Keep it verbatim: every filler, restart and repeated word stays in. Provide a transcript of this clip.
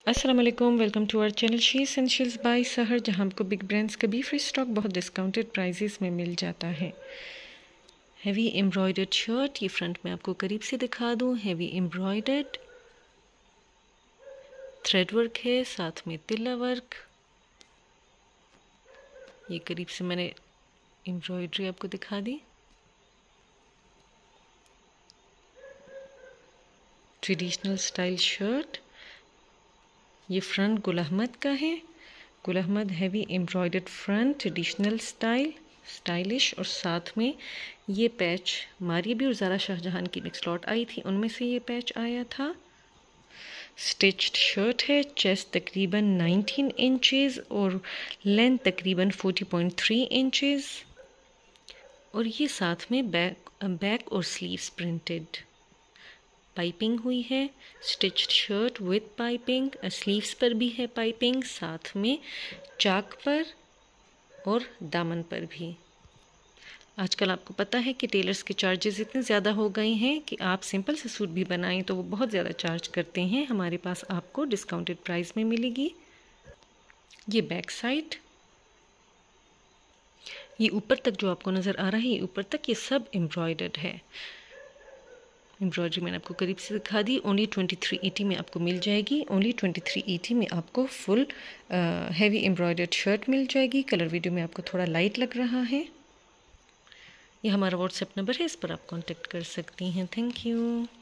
अस्सलाम वालेकुम, welcome to our channel She Essentials by Sehar, जहां आपको बिग ब्रांड्स का भी फ्री स्टॉक बहुत डिस्काउंटेड प्राइजेस में मिल जाता है। हैवी एम्ब्रॉयडर्ड शर्ट, ये फ्रंट में आपको करीब से दिखा दूं। हैवी एम्ब्रॉयडर्ड थ्रेड वर्क है, साथ में तिल्ला वर्क। ये करीब से मैंने एम्ब्रॉयडरी आपको दिखा दी। ट्रेडिशनल स्टाइल शर्ट, ये फ्रंट गुल अहमद का है। Gul Ahmed heavy embroidered front, traditional style, stylish. और साथ में ये पैच मारिया भी और ज़ारा शाहजहां की मिक्स लॉट आई थी, उनमें से ये पैच आया था। स्टिच्ड शर्ट है, चेस्ट तकरीबन नाइनटीन इंचेस और लेंथ तकरीबन फोर्टी पॉइंट थ्री इंचेस। और ये साथ में बैक बैक और स्लीव्स प्रिंटेड पाइपिंग हुई है। Stitched shirt with piping, sleeves पर भी है पाइपिंग, साथ में चाक पर और दामन पर भी। आजकल आपको पता है कि टेलर्स के चार्जेस इतने ज़्यादा हो गए हैं कि आप सिंपल से सूट भी बनाएं तो वो बहुत ज़्यादा चार्ज करते हैं। हमारे पास आपको डिस्काउंटेड प्राइस में मिलेगी। ये बैक साइड, ये ऊपर तक जो आपको नज़र आ रहा है, ये ऊपर तक ये सब एम्ब्रॉयडर्ड है। एम्ब्रॉयडरी मैंने आपको करीब से दिखा दी। ओनली ट्वेंटी थ्री एटी में आपको मिल जाएगी। ओनली ट्वेंटी थ्री एटी में आपको फुल हैवी एम्ब्रॉयडर्ड शर्ट मिल जाएगी। कलर वीडियो में आपको थोड़ा लाइट लग रहा है। ये हमारा व्हाट्सएप नंबर है, इस पर आप कांटेक्ट कर सकती हैं। Thank you.